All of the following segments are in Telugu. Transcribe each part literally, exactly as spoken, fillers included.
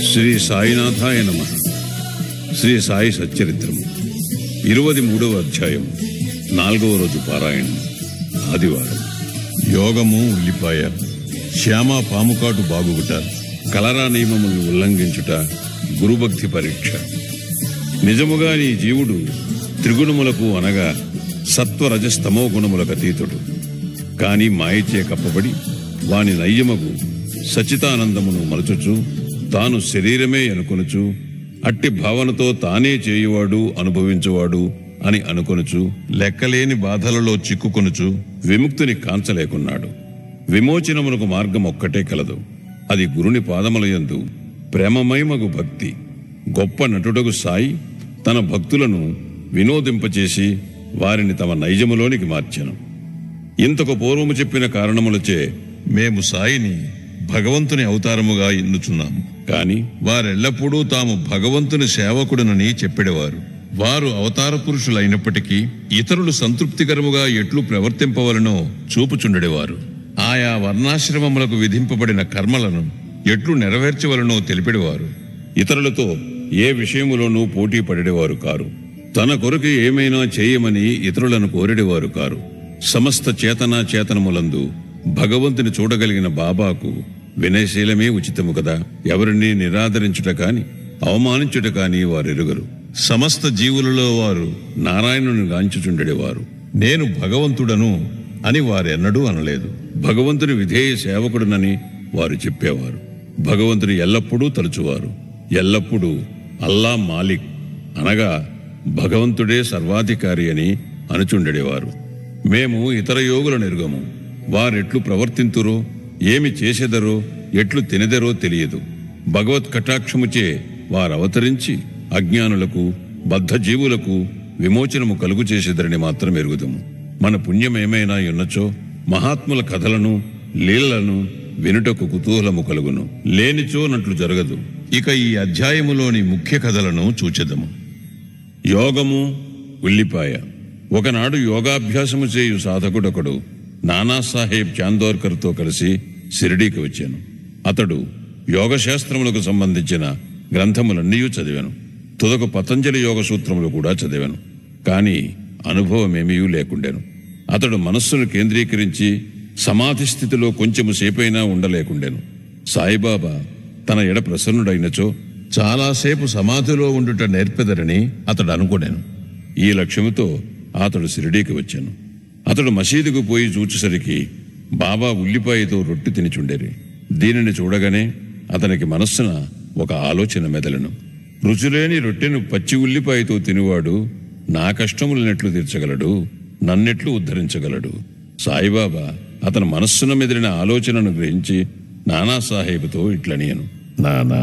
శ్రీ సాయినాథాయ నమః. శ్రీ సాయి సచ్చరిత్రము ఇరవై మూడవ అధ్యాయం నాలుగవ రోజు పారాయణం ఆదివారం. యోగము ఉల్లిపాయ. శ్యామ పాముకాటు బాగుగుట, కలరా నియమములను ఉల్లంఘించుట గురుభక్తి పరీక్ష. నిజముగా నీ జీవుడు త్రిగుణములకు అనగా సత్వరజస్తమో గుణములకు అతీతుడు. కాని మాయచే కప్పబడి వాని నయ్యమగు సచితానందమును మలచుచు తాను శరీరమే అనుకొనుచు అట్టి భావనతో తానే చేయువాడు అనుభవించువాడు అని అనుకొనుచు లెక్కలేని బాధలలో చిక్కుకొనుచు విముక్తిని కాంచలేకున్నాడు. విమోచనమునకు మార్గం ఒక్కటే కలదు. అది గురుని పాదములయందు ప్రేమమయమగు భక్తి. గొప్ప నటుడగు సాయి తన భక్తులను వినోదింపచేసి వారిని తమ నైజములోనికి మార్చెను. ఇంతకు పూర్వము చెప్పిన కారణములచే మేము సాయిని భగవంతుని అవతారముగా ఎన్నుచున్నాము. కాని వారెల్లప్పుడూ తాము భగవంతుని సేవకుడునని చెప్పెడవారు. వారు అవతార పురుషులైనప్పటికీ ఇతరులు సంతృప్తికరముగా ఎట్లు ప్రవర్తింపవలనో చూపుచుండెడవారు. ఆయా వర్ణాశ్రమములకు విధింపబడిన కర్మలను ఎట్లు నెరవేర్చవలనో తెలిపెడవారు. ఇతరులతో ఏ విషయములోనూ పోటీ పడేవారు కారు. తన కొరకు ఏమైనా చేయమని ఇతరులను కోరెడేవారు కారు. సమస్త చేతనా చేతనములందు భగవంతుని చూడగలిగిన బాబాకు వినయశీలమే ఉచితము కదా. ఎవరిని నిరాదరించుట కాని అవమానించుట కాని వారెరుగరు. సమస్త జీవులలో వారు నారాయణుని గాంచుచుండెడేవారు. నేను భగవంతుడను అని వారెన్నడూ అనలేదు. భగవంతుని విధేయ సేవకుడునని వారు చెప్పేవారు. భగవంతుని ఎల్లప్పుడూ తలుచువారు. ఎల్లప్పుడూ అల్లా మాలిక్ అనగా భగవంతుడే సర్వాధికారి అని అనుచుండెడేవారు. మేము ఇతర యోగులను ఎరుగము. వారెట్లు ప్రవర్తింతురో, ఏమి చేసెదరో, ఎట్లు తినెదరో తెలియదు. భగవత్ కటాక్షముచే వారవతరించి అజ్ఞానులకు బద్ధజీవులకు విమోచనము కలుగు చేసేదరని మాత్రం ఎరుగుదము. మన పుణ్యమేమైనా ఉన్నచో మహాత్ముల కథలను లీలలను వినుటకు కుతూహలము కలుగును. లేనిచో నట్లు జరగదు. ఇక ఈ అధ్యాయములోని ముఖ్య కథలను చూచెదము. యోగము ఉల్లిపాయ. ఒకనాడు యోగాభ్యాసము చేయు సాధకుడొకడు నానాసాహెబ్ చాందోర్కర్తో కలిసి షిరిడీకి వచ్చాను. అతడు యోగశాస్త్రములకు సంబంధించిన గ్రంథములన్నీ చదివాను. తుదకు పతంజలి యోగ సూత్రములు కూడా చదివాను. కాని అనుభవమేమీ లేకుండాను. అతడు మనస్సును కేంద్రీకరించి సమాధి స్థితిలో కొంచెము సేపైనా ఉండలేకుండాను. సాయిబాబా తన ఎడ ప్రసన్నుడైనచో చాలాసేపు సమాధిలో ఉండుట నేర్పెదరని అతడు అనుకున్నాను. ఈ లక్ష్యముతో అతడు షిరిడీకి వచ్చాను. అతడు మసీదుకు పోయి చూచేసరికి బాబా ఉల్లిపాయతో రొట్టె తినిచుండేరి. దీనిని చూడగానే అతనికి మనస్సున ఒక ఆలోచన మెదలను. రుచులేని రొట్టెను పచ్చి ఉల్లిపాయతో తినివాడు నా కష్టములనెట్లు తీర్చగలడు, నన్నెట్లు ఉద్ధరించగలడు? సాయిబాబా అతని మనస్సున మెదిలిన ఆలోచనను గ్రహించి నానాసాహెబుతో ఇట్లనియను. నానా,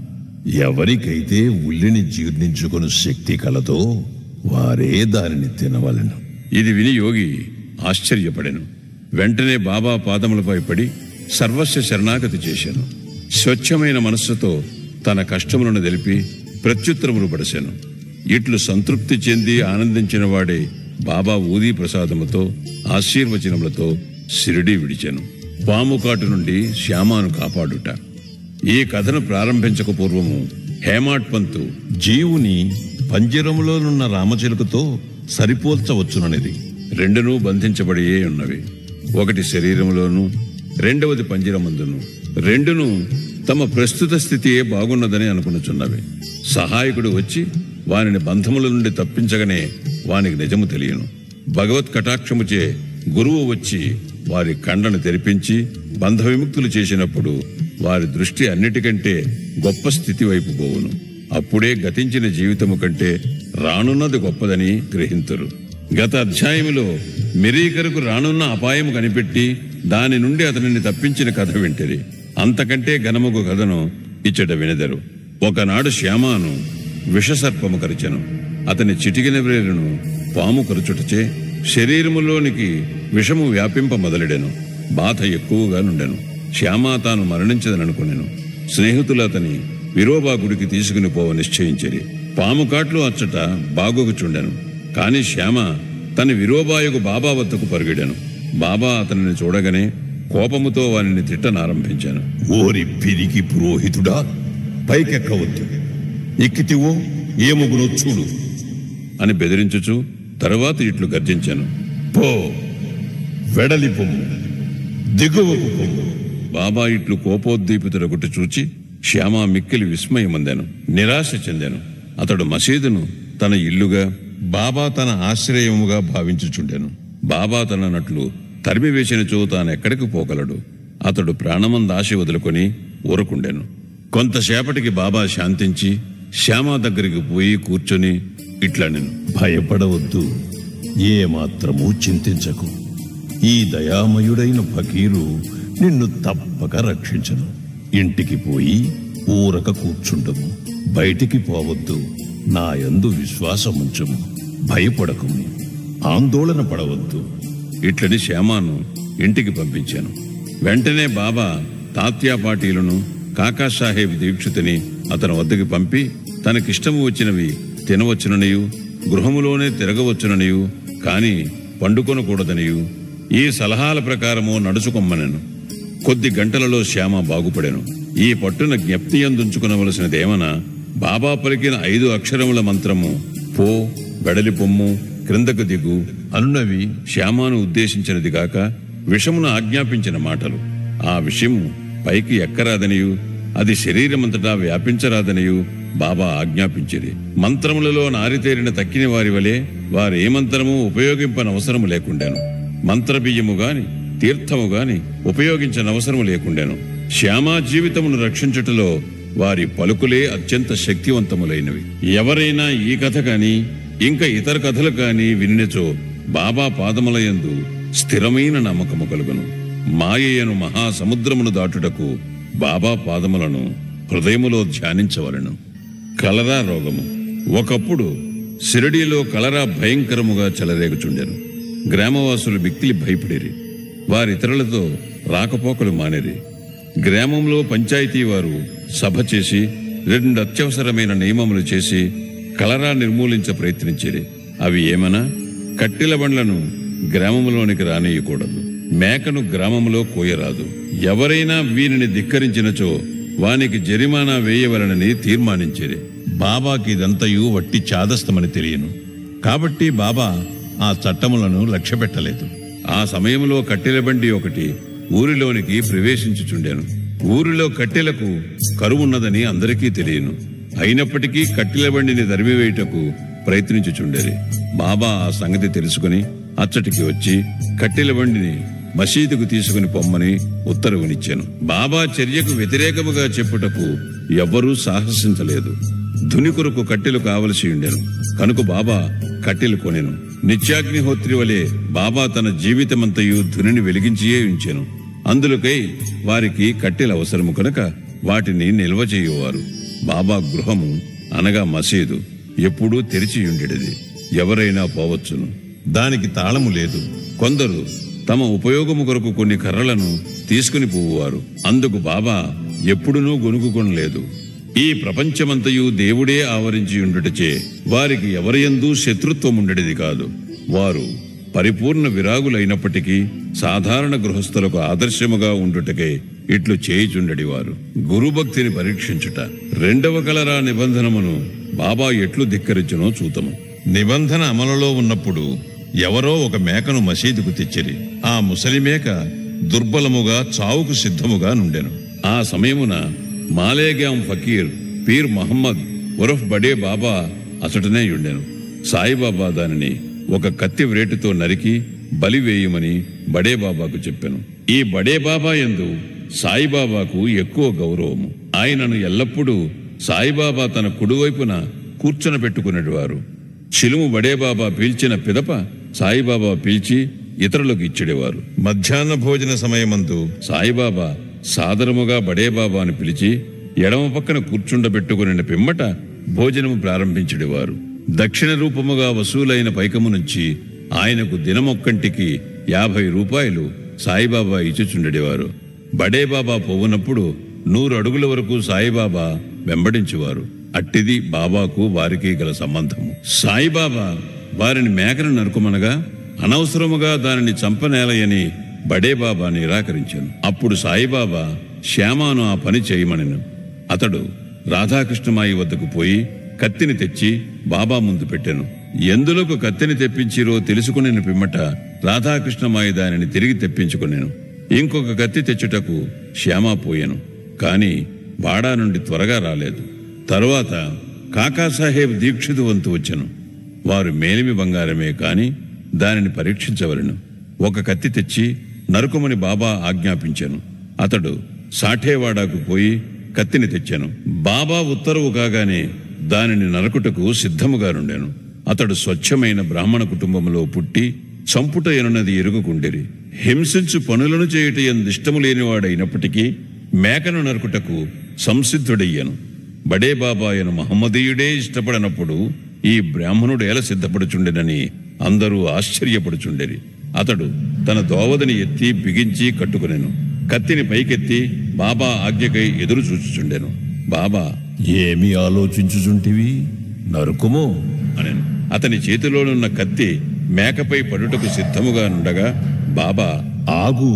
ఎవరికైతే ఉల్లిని జీర్ణించుకుని శక్తి కలదో వారే దానిని తినవలెను. ఇది విని యోగి ఆశ్చర్యపడెను. వెంటనే బాబా పాదములపై పడి సర్వస్వ శరణాగతి చేశాను. స్వచ్ఛమైన మనస్సుతో తన కష్టములను తెలిపి ప్రత్యుత్తరములు పడశాను. ఇట్లు సంతృప్తి చెంది ఆనందించిన వాడే బాబా ఊదీ ప్రసాదముతో ఆశీర్వచనములతో షిరిడీ విడిచాను. పాముకాటు నుండి శ్యామాను కాపాడుట. ఈ కథను ప్రారంభించక పూర్వము హేమాడ్ పంతు జీవుని పంజరములోనున్న రామచిలుకతో సరిపోల్చవచ్చుననేది. రెండునూ బంధించబడియే ఉన్నవి. ఒకటి శరీరములోను, రెండవది పంజరమందును. రెండును తమ ప్రస్తుత స్థితియే బాగున్నదని అనుకునుచున్నవి. సహాయకుడు వచ్చి వానిని బంధముల నుండి తప్పించగానే వానికి నిజము తెలియను. భగవత్ కటాక్షముచే గురువు వచ్చి వారి కండను తెరిపించి బంధ విముక్తులు చేసినప్పుడు వారి దృష్టి అన్నిటికంటే గొప్ప స్థితి వైపు పోవును. అప్పుడే గతించిన జీవితము కంటే రానున్నది గొప్పదని గ్రహింతురు. గత అధ్యాయములో మిరీకరకు రానున్న అపాయము కనిపెట్టి దాని నుండి అతనిని తప్పించిన కథ వింటరి. అంతకంటే ఘనముగు కథను ఇచ్చట వినెదరు. ఒకనాడు శ్యామాను విషసర్పము కరిచెను. అతని చిటికిన వ్రేలును పాము కరుచుటచే శరీరములోనికి విషము వ్యాపింప మొదలెడెను. బాధ ఎక్కువగా నుండెను. శ్యామ తాను మరణించదననుకునెను. స్నేహితులు అతని విరోబా గుడికి తీసుకుని పోవ నిశ్చయించిరి. పాము కాట్లు అచ్చట బాగోగుచుండెను. కాని శ్యామ తన విరోబాయకు బాబా వద్దకు పరుగెడెను. బాబా అతనిని చూడగానే కోపముతో వానిని తిట్టనారంభించాను. ఓరి పిరికి పురోహితుడా, పైకెక్కవద్దు. ఎక్కితివో ఏముగునో చూడు అని బెదిరించుచు తరువాత ఇట్లు గర్జించాను. పో, వెడలి పొమ్ము, దిగువకు పొమ్ము. బాబా ఇట్లు కోపోద్దీపితుడగుట చూచి శ్యామ మిక్కిలి విస్మయమందాను, నిరాశ చెందాను. అతడు మసీదును తన ఇల్లుగా, బాబా తన ఆశ్రయముగా భావించుచుండెను. బాబా తననట్లు తరిమివేసినచో తానెక్కడికి పోగలడు. అతడు ప్రాణమందాశ వదులుకొని ఊరకుండెను. కొంతసేపటికి బాబా శాంతించి శ్యామ దగ్గరికి పోయి కూర్చొని ఇట్లా నేను భయపడవద్దు, ఏ మాత్రమూ చింతించకు. ఈ దయామయుడైన ఫకీరు నిన్ను తప్పక రక్షించను. ఇంటికి పోయి ఊరక కూర్చుండము, బయటికి పోవద్దు. నా యందు విశ్వాసముంచము, భయపడకుము, ఆందోళన పడవద్దు. ఇట్లని శ్యామాను ఇంటికి పంపించాను. వెంటనే బాబా తాత్యా పాటీలను, కాకాసాహెబ్ దీక్షితుని అతని వద్దకు పంపి తనకిష్టము వచ్చినవి తినవచ్చుననియు, గృహములోనే తిరగవచ్చుననియు, కాని పండుకొనకూడదనియు ఈ సలహాల ప్రకారము నడుచుకొమ్మనెను. కొద్ది గంటలలో శ్యామ బాగుపడెను. ఈ పట్టున జ్ఞప్తి అందుంచుకునవలసినదేమన బాబా పలికిన ఐదు అక్షరముల మంత్రము పో, వెడలి పొమ్ము, క్రిందకు దిగు అనున్నవి శ్యామాను ఉద్దేశించినది గాక విషమును ఆజ్ఞాపించిన మాటలు. ఆ విషయము పైకి ఎక్కరాదనియు, అది శరీరమంతటా వ్యాపించరాదనియు బాబా ఆజ్ఞాపించిరి. మంత్రములలో నారితేరిన తక్కిన వారి వలె వారే మంత్రము ఉపయోగింపనవసరము లేకుండాను. మంత్రబియ్యము గాని తీర్థము గాని ఉపయోగించనవసరము లేకుండాను. శ్యామా జీవితమును రక్షించుటలో వారి పలుకులే అత్యంత శక్తివంతములైనవి. ఎవరైనా ఈ కథ కాని ఇంకా ఇతర కథలు కాని వినినచో బాబా పాదములయందు స్థిరమైన నమ్మకము కలుగును. మాయయను మహాసముద్రమును దాటుటకు బాబా పాదములను హృదయములో ధ్యానించవలను. కలరా రోగము. ఒకప్పుడు షిరిడీలో కలరా భయంకరముగా చెలరేగుచుండెను. గ్రామవాసులు మిక్కిలి భయపడిరి. వారితరులతో రాకపోకలు మానేరి. గ్రామంలో పంచాయతీ వారు సభ చేసి రెండు అత్యవసరమైన నియమములు చేసి కలరా నిర్మూలించ ప్రయత్నించేది. అవి ఏమనా, కట్టెల బండ్లను గ్రామంలోనికి రానియకూడదు, మేకను గ్రామంలో కోయరాదు, ఎవరైనా వీరిని ధిక్కరించినచో వానికి జరిమానా వేయవలనని తీర్మానించేది. బాబాకి ఇదంతయు వట్టి చాదస్తమని తెలియను. కాబట్టి బాబా ఆ చట్టములను లక్ష్యపెట్టలేదు. ఆ సమయంలో కట్టెల బండి ఒకటి ఊరిలోనికి ప్రవేశించుచుండెను. ఊరిలో కట్టెలకు కరువున్నదని అందరికీ తెలియను. అయినప్పటికీ కట్టెల బండిని తరిమివేయుటకు ప్రయత్నించుచుండేది. బాబా ఆ సంగతి తెలుసుకుని అచ్చటికి వచ్చి కట్టెల బండిని మసీదుకు తీసుకుని పొమ్మని ఉత్తర్వునిచ్చాను. బాబా చర్యకు వ్యతిరేకముగా చెప్పుటకు ఎవ్వరూ సాహసించలేదు. ధుని కొరకు కట్టెలు కావలసి ఉండెను కనుక బాబా కట్టెలు కొనెను. నిత్యాగ్నిహోత్రి వలె బాబా తన జీవితమంతయు ధునిని వెలిగించియే ఉంచెను. అందులకై వారికి కట్టెలు అవసరము కనుక వాటిని నిల్వ చేయువారు. బాబా గృహము అనగా మసీదు ఎప్పుడూ తెరిచియుండెడిది. ఎవరైనా పోవచ్చును. దానికి తాళము లేదు. కొందరు తమ ఉపయోగము కొరకు కొన్ని కర్రలను తీసుకుని పోవువారు. అందుకు బాబా ఎప్పుడునూ గొనుగుకొనలేదు. ఈ ప్రపంచమంతయు దేవుడే ఆవరించి ఉండుటచే వారికి ఎవరియందు శత్రుత్వముండెడిది కాదు. వారు పరిపూర్ణ విరాగులైనప్పటికీ సాధారణ గృహస్థులకు ఆదర్శముగా ఉండుటకే ఇట్లు చేయుచుండెడివారు. గురుభక్తిని పరీక్షించుట. రెండవ కలరా నిబంధనమును బాబా ఎట్లు ధిక్కరించునో చూతము. నిబంధన అమలులో ఉన్నప్పుడు ఎవరో ఒక మేకను మసీదుకు తెచ్చిరి. ఆ ముసలి మేక దుర్బలముగా చావుకు సిద్ధముగా నుండెను. ఆ సమయమున మాలేగాం ఫకీర్ పీర్ మహమ్మద్ ఉరఫ్ బడే బాబా అసటనే ఉండెను. సాయిబాబా దానిని ఒక కత్తి వ్రేటుతో నరికి బలి వేయమని బడే బాబాకు చెప్పాను. ఈ బడే బాబా యందు సాయిబాబాకు ఎక్కువ గౌరవము. ఆయనను ఎల్లప్పుడూ సాయిబాబా తన కుడివైపున కూర్చొన పెట్టుకునేవారు. చిలుము బడేబాబా పీల్చిన పిదప సాయిబాబా పీల్చి ఇతరులకు ఇచ్చేవారు. మధ్యాహ్న భోజన సమయమందు సాయిబాబా సాదరముగా బడేబాబాను పిలిచి ఎడమ పక్కన కూర్చుండబెట్టుకుని పిమ్మట భోజనము ప్రారంభించేవారు. దక్షిణ రూపముగా వసూలైన పైకము నుంచి ఆయనకు దినమొక్కంటికి యాభై రూపాయలు సాయిబాబా ఇచ్చుచుండేవారు. బడేబాబా పోవునప్పుడు నూరు అడుగుల వరకు సాయిబాబా వెంబడించేవారు. అట్టిది బాబాకు వారికి గల సంబంధము. సాయిబాబా వారిని మేకను నరుకుమనగా అనవసరముగా దానిని చంపనేలయని బడేబాబా నిరాకరించాను. అప్పుడు సాయిబాబా శ్యామాను ఆ పని చేయమనెను. అతడు రాధాకృష్ణమాయి వద్దకు పోయి కత్తిని తెచ్చి బాబా ముందు పెట్టెను. ఎందులకు కత్తిని తెప్పించిరో తెలుసుకుని పిమ్మట రాధాకృష్ణమాయి దానిని తిరిగి తెప్పించుకునేను. ఇంకొక కత్తి తెచ్చుటకు శ్యామ పోయెను. కాని వాడా నుండి త్వరగా రాలేదు. తరువాత కాకాసాహెబ్ దీక్షితు వంతు వచ్చెను. వారు మేలిమి బంగారమే కాని దానిని పరీక్షించవలెను. ఒక కత్తి తెచ్చి నరుకుమని బాబా ఆజ్ఞాపించెను. అతడు సాఠేవాడాకు పోయి కత్తిని తెచ్చాను. బాబా ఉత్తర్వు కాగానే దానిని నరకుటకు సిద్ధముగా నుండెను. అతడు స్వచ్ఛమైన బ్రాహ్మణ కుటుంబంలో పుట్టి చంపుట ఎనున్నది ఎరుగుకుండిరి. హింసించు పనులను చేయుట ఎందిష్టము లేనివాడైనప్పటికీ మేకను నరుకుటకు సంసిద్ధుడయ్యను. బడే బాబాయను మహమ్మదీయుడే ఇష్టపడనప్పుడు ఈ బ్రాహ్మణుడు ఎలా సిద్ధపడుచుండెనని అందరూ ఆశ్చర్యపడుచుండెరి. అతడు తన దోవదని ఎత్తి బిగించి కట్టుకునెను. కత్తిని పైకెత్తి బాబా ఆజ్ఞకై ఎదురు చూచుచుండెను. బాబా, ఏమి ఆలోచించుచుంటివి? నరుకుమో అనెను. అతని చేతిలోనున్న కత్తి మేకపై పడుటకు సిద్ధముగా నుండగా బాబా, ఆగు,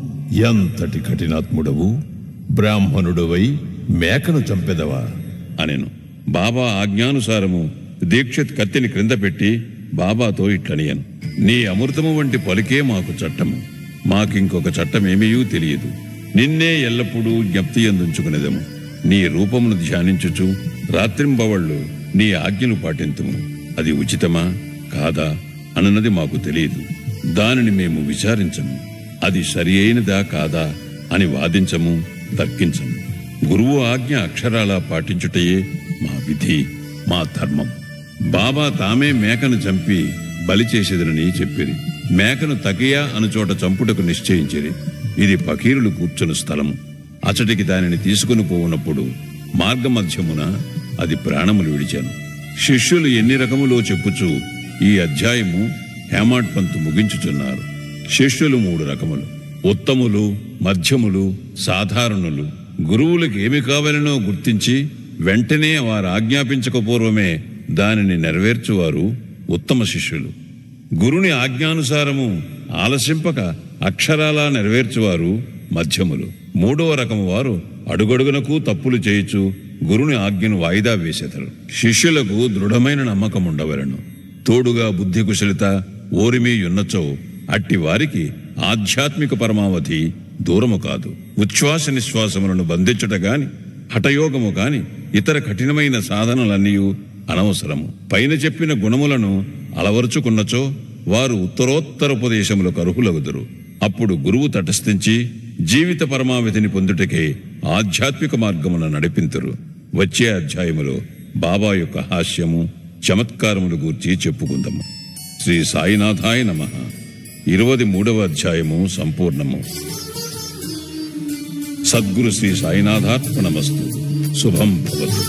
ఎంతటి కఠినాత్ముడవు! బ్రాహ్మణుడవై మేకను చంపెదవా అనెను. బాబా ఆజ్ఞానుసారము దీక్షిత్ కత్తిని క్రింద పెట్టి బాబాతో ఇట్లనియను. నీ అమృతము వంటి పలికే మాకు చట్టము. మాకింకొక చట్టమేమీయూ తెలియదు. నిన్నే ఎల్లప్పుడూ జ్ఞప్తి ఎందుంచుకునేదము. నీ రూపమును ధ్యానించుచు రాత్రింబవళ్ళు నీ ఆజ్ఞను పాటింతుము. అది ఉచితమా కాదా అన్నది మాకు తెలియదు. దానిని మేము విచారించము. అది సరి అయినదా కాదా అని వాదించము, తర్కించము. గురువు ఆజ్ఞ అక్షరాలా పాటించుటయే మా విధి, మా ధర్మం. బాబా తామే మేకను చంపి బలి చేసేదనని చెప్పిరి. మేకను తకియా అను చోట చంపుటకు నిశ్చయించిరి. ఇది ఫకీరులు కూర్చుని స్థలము. అచటికి దానిని తీసుకుని పోవునప్పుడు మార్గమధ్యమున అది ప్రాణములు విడిచాను. శిష్యులు ఎన్ని రకములో చెప్పుచు ఈ అధ్యాయము హేమాడ్ పంతు ముగించుచున్నారు. శిష్యులు మూడు రకములు: ఉత్తములు, మధ్యములు, సాధారణులు. గురువులకు ఏమి కావాలనో గుర్తించి వెంటనే వారు ఆజ్ఞాపించకపూర్వమే దానిని నెరవేర్చువారు ఉత్తమ శిష్యులు. గురుని ఆజ్ఞానుసారము ఆలసింపక అక్షరాలా నెరవేర్చువారు మధ్యములు. మూడవ రకము వారు అడుగడుగునకు తప్పులు చేయుచు గురుని ఆజ్ఞను వాయిదా వేసేదరు. శిష్యులకు దృఢమైన నమ్మకం ఉండవలను. తోడుగా బుద్ధి కుశలిత ఓరిమి యున్నచో అట్టి వారికి ఆధ్యాత్మిక పరమావధి దూరము కాదు. ఉచ్ఛ్వాస నిశ్వాసములను బంధించుట గాని, హఠయోగము కాని ఇతర కఠినమైన సాధనలన్నీ అనవసరము. పైన చెప్పిన గుణములను అలవరుచుకున్నచో వారు ఉత్తరోత్తరోపదేశములకు అర్హులగుదురు. అప్పుడు గురువు తటస్థించి జీవిత పరమావధిని పొందుటకే ఆధ్యాత్మిక మార్గమున నడిపింతురు. వచ్చే అధ్యాయములో బాబా యొక్క హాస్యము, చమత్కారములు గూర్చి చెప్పుకుందాము. శ్రీ సాయినాథాయ నమః. ఇరవై మూడవ అధ్యాయము సంపూర్ణము. సద్గురు శ్రీ సాయినాథార్పణమస్తు. శుభం భవతు.